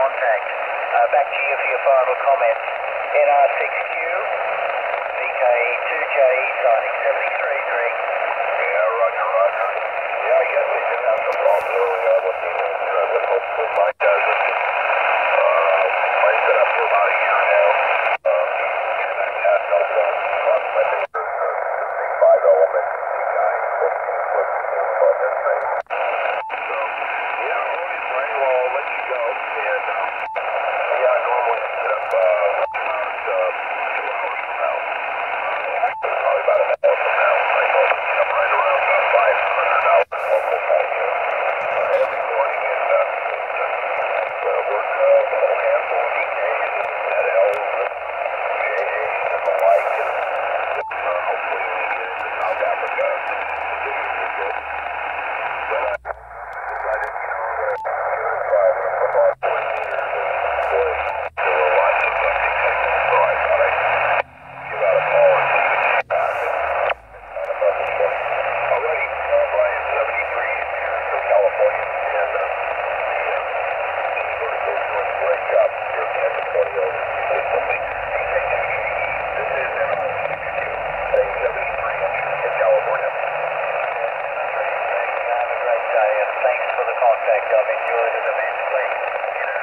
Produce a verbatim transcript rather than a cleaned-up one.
contact. Uh, back to you for your final comments. N R six Q, V K two J signing seventy-three, Greg.